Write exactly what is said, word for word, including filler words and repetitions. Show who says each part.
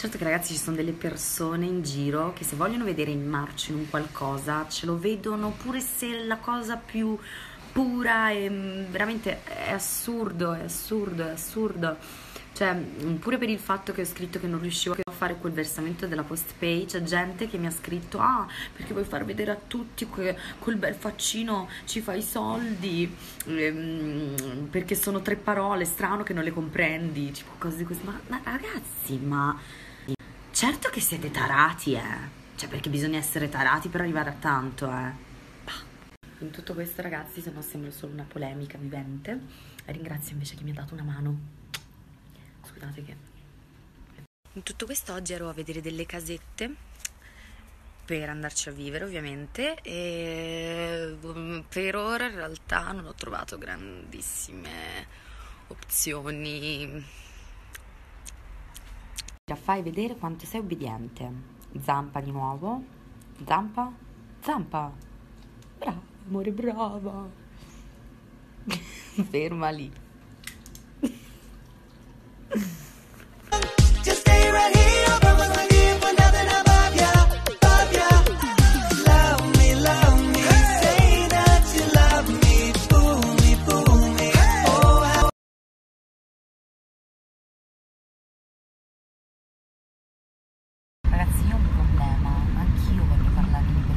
Speaker 1: Certo che ragazzi ci sono delle persone in giro che se vogliono vedere il marcio in un qualcosa ce lo vedono pure se la cosa più pura e mm, veramente è assurdo, è assurdo, è assurdo. Cioè, mm, pure per il fatto che ho scritto che non riuscivo a fare quel versamento della post pay, c'è gente che mi ha scritto: ah, perché vuoi far vedere a tutti que- quel bel faccino, ci fai i soldi, ehm, perché sono tre parole, strano che non le comprendi, tipo cose di questo. Ma, ma ragazzi, ma certo che siete tarati, eh. Cioè, perché bisogna essere tarati per arrivare a tanto, eh. In tutto questo, ragazzi, se no sembra solo una polemica vivente, ringrazio invece chi mi ha dato una mano. Scusate che... In tutto questo oggi ero a vedere delle casette per andarci a vivere, ovviamente, e mm, per ora in realtà non ho trovato grandissime opzioni. Fai vedere quanto sei obbediente. Zampa di nuovo. Zampa? Zampa. Brava, amore, brava. Ferma lì.
Speaker 2: Just stay right here, I promise I'll give you nothing above ya, above ya. Love me, love me, say that you love me, fool me, fool me. Oh, how
Speaker 1: Ragazzi, io ho un problema. Anch'io voglio parlare di